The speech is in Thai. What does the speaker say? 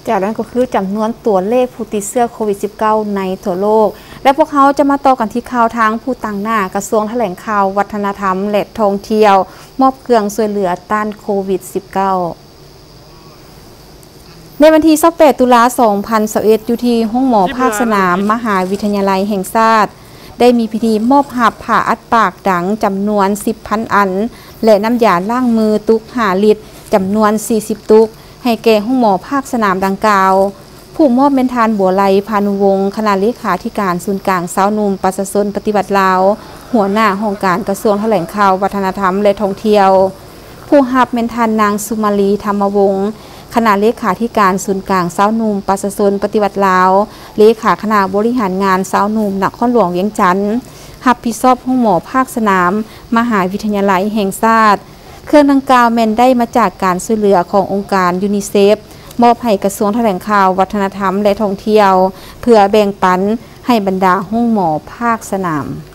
จากนั้นก็คือจำนวนตัวเลขผู้ติดเชื้อโควิด -19 ในทั่วโลกและพวกเขาจะมาต่อกันที่ข่าวทางผู้ต่างหน้ากระทรวงแถลงข่าววัฒนธรรมและท่องเที่ยวมอบเครื่องช่วยเหลือต้านโควิด -19 ในวันที่28ตุลา2021อยู่ที่ห้องหมอภาคสนามมหาวิทยาลัยแห่งชาติได้มีพิธีมอบหับผ่าอัดปากดังจำนวน 10,000 อันและน้ำยาล้างมือตุก5 ลิตรจำนวน40 ตุกให้แก่ห้องหมอภาคสนามดังกล่าวผู้มอบเป็นทานบัวไลพานุวงศ์คณะเลขาธิการศูนย์กลางสาวหนุ่มประชาชนปฏิบัติลาวหัวหน้าห้องการกระทรวงแถลงข่าววัฒนธรรมและท่องเที่ยวผู้รับเป็นทานนางสุมาลีธรรมวงศ์คณะเลขาธิการศูนย์กลางสาวหนุ่มประชาชนปฏิบัติลาวเลขาคณะบริหารงานสาวหนุ่มนครหลวงเวียงจันทน์รับผิดชอบห้องหมอภาคสนามมหาวิทยาลัยแห่งชาติเครื่องดังกล่าวแม่นได้มาจากการช่วยเหลือขององค์การยูนิเซฟมอบให้กระทรวงแถลงข่าววัฒนธรรมและท่องเที่ยวเพื่อแบ่งปันให้บรรดาห้องหมอภาคสนาม